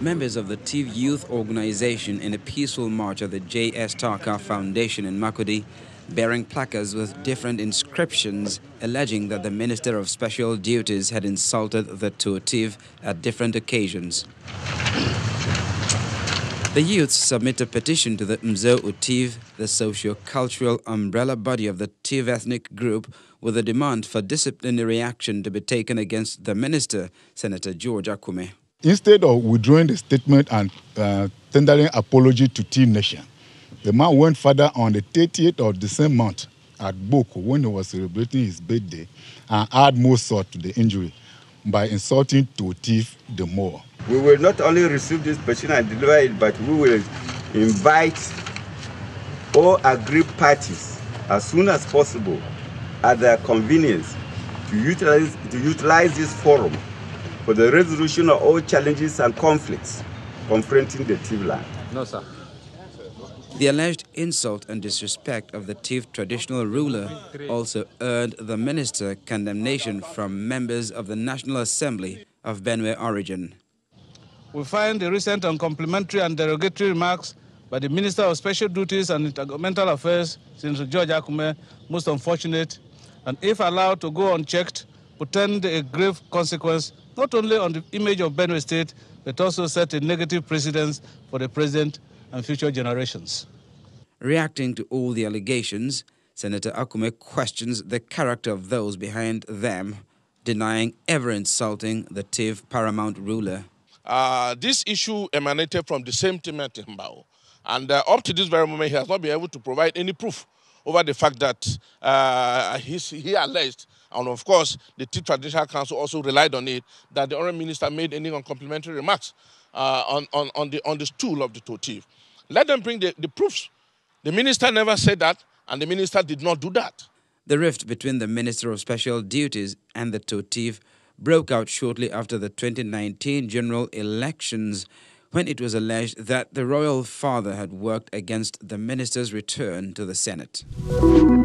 Members of the TIV Youth Organization in a peaceful march at the J.S. Tarka Foundation in Makurdi, bearing placards with different inscriptions alleging that the Minister of Special Duties had insulted the TOTIV at different occasions. The youths submit a petition to the Mzo Utiv, the socio-cultural umbrella body of the TIV ethnic group, with a demand for disciplinary action to be taken against the minister, Senator George Akume. Instead of withdrawing the statement and tendering apology to TIV Nation, the man went further on the 30th of the same month at Boko when he was celebrating his birthday and add more salt to the injury by insulting TOTIV the more. We will not only receive this petition and deliver it, but we will invite all aggrieved parties as soon as possible at their convenience to utilize this forum for the resolution of all challenges and conflicts confronting the TIV land. No, sir. The alleged insult and disrespect of the TIV traditional ruler also earned the minister condemnation from members of the National Assembly of Benue origin. We find the recent uncomplimentary and derogatory remarks by the Minister of Special Duties and Intergovernmental Affairs, Senator George Akume, most unfortunate, and if allowed to go unchecked, portend a grave consequence not only on the image of Benue State, but also set a negative precedence for the present and future generations. Reacting to all the allegations, Senator Akume questions the character of those behind them, denying ever insulting the TIV paramount ruler. This issue emanated from the same team at Mbao, and up to this very moment he has not been able to provide any proof over the fact that he alleged, and of course the TIV Traditional Council also relied on it, that the Honourable Minister made any uncomplimentary remarks on the stool of the TOTIV. Let them bring the proofs. The minister never said that, and the minister did not do that. The rift between the Minister of Special Duties and the TOTIV broke out shortly after the 2019 general elections, when it was alleged that the royal father had worked against the minister's return to the Senate.